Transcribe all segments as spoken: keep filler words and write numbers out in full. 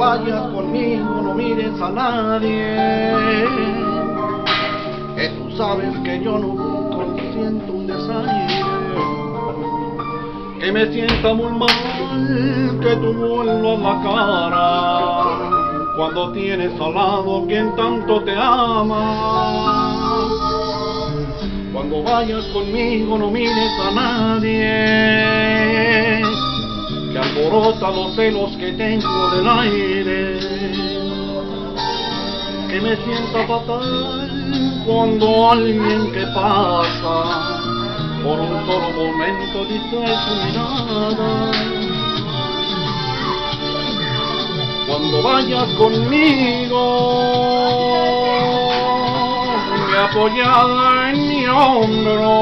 vayas conmigo no mires a nadie, que tú sabes que yo no consiento un desaire, que me sienta muy mal que tú vuelvas la cara cuando tienes al lado quien tanto te ama. Cuando vayas conmigo no mires a nadie, que alborota los celos que tengo del aire, que me sienta fatal cuando alguien que pasa por un solo momento distrae su mirada. Cuando vayas conmigo, apoyada en mi hombro,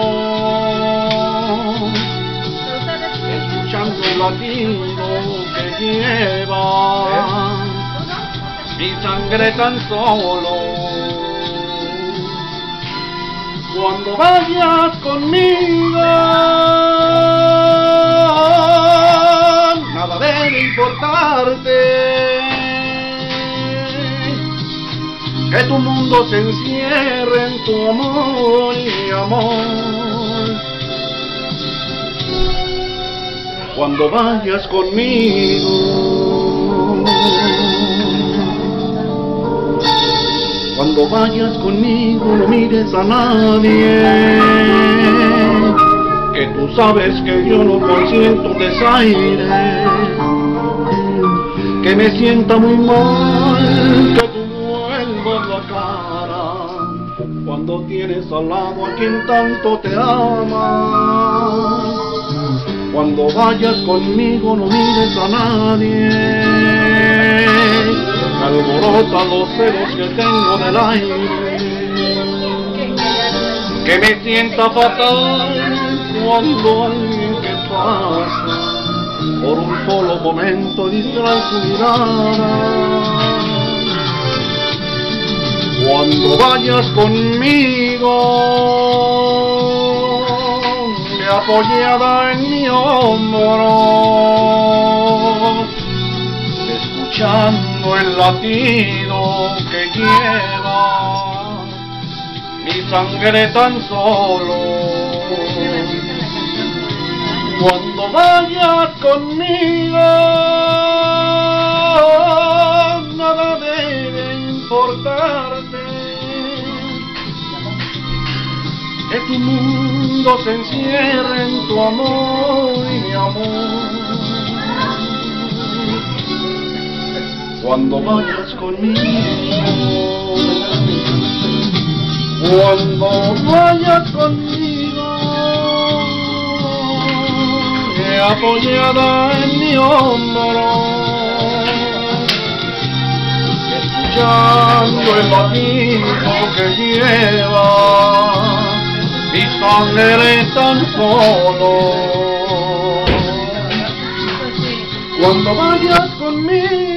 escuchando el latido que lleva mi sangre tan solo. Cuando vayas conmigo, nada debe importarte, que tu mundo se encierre en tu amor y amor. Cuando vayas conmigo, cuando vayas conmigo no mires a nadie, que tú sabes que yo no consiento desaire, que me sienta muy mal que tú vuelvas la cara cuando tienes al lado a quien tanto te ama. Cuando vayas conmigo no mires a nadie, me alborota los celos que tengo del aire, que me sienta fatal cuando alguien que pasa por un solo momento distrae su mirada. Cuando vayas conmigo, me apoyada en mi hombro, escuchando el latido que lleva mi sangre tan solo. Cuando vayas conmigo, nada debe importarte, que tu mundo se encierre en tu amor y mi amor. Cuando vayas conmigo, cuando vayas conmigo, apoyada en mi hombro, escuchando el latido que lleva mi sangre tan solo. Cuando vayas conmigo,